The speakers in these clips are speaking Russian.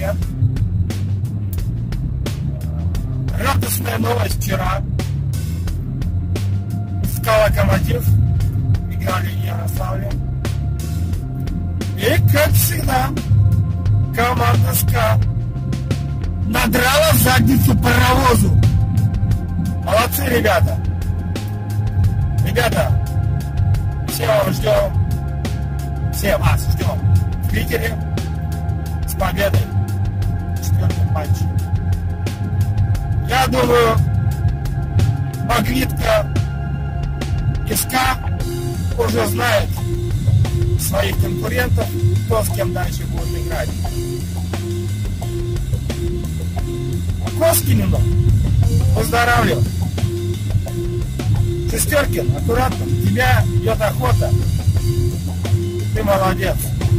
привет. Радостная новость вчера. СК «Локомотив» играли в Ярославле. И, как всегда, команда СК надрала в задницу паровозу. Молодцы, ребята. Ребята, все вас ждем. Все вас ждем в Питере с победой в 4-м матче. Я думаю, Магнитка и СКА уже знает своих конкурентов, кто с кем дальше будет играть. Коскинину поздравляю. Шестеркин, аккуратно, у тебя идет охота. Ты молодец.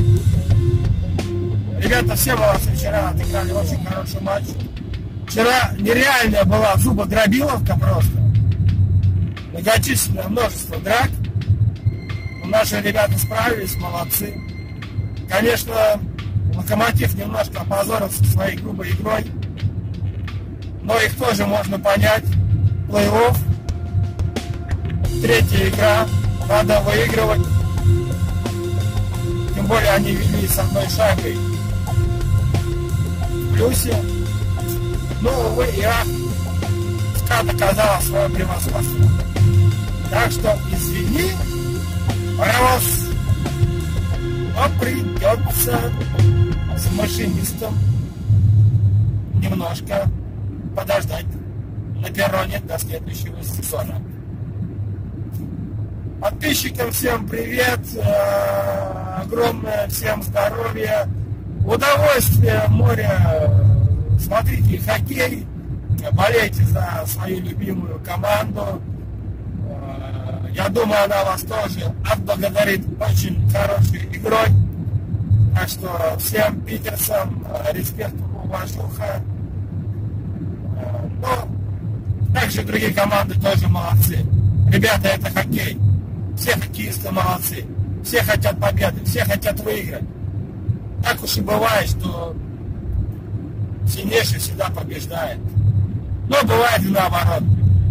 Ребята, все молодцы, вчера отыграли очень хороший матч. Вчера нереальная была зубодробиловка просто. Многочисленное множество драк. Но наши ребята справились, молодцы. Конечно, Локомотив немножко опозорился своей грубой игрой. Но их тоже можно понять. Плей-офф. Третья игра. Надо выигрывать. Тем более они вели с одной шайбой в плюсе. Но, увы, СКА доказала свое превосходство. Так что, извини, паровоз, но придется с машинистом немножко подождать на перроне до следующего сезона. Подписчикам всем привет, огромное всем здоровья, удовольствия, моря. Смотрите хоккей, болейте за свою любимую команду. Я думаю, она вас тоже отблагодарит очень хорошей игрой. Так что всем питерцам респект, уважуха. Но также другие команды тоже молодцы. Ребята, это хоккей. Все хоккеисты молодцы. Все хотят победы, все хотят выиграть. Так уж и бывает, что сильнейший всегда побеждает. Но бывает и наоборот.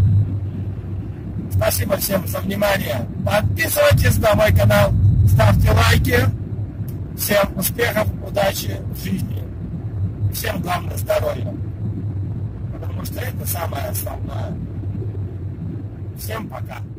Спасибо всем за внимание. Подписывайтесь на мой канал, ставьте лайки. Всем успехов, удачи в жизни. Всем главное здоровья. Потому что это самое основное. Всем пока.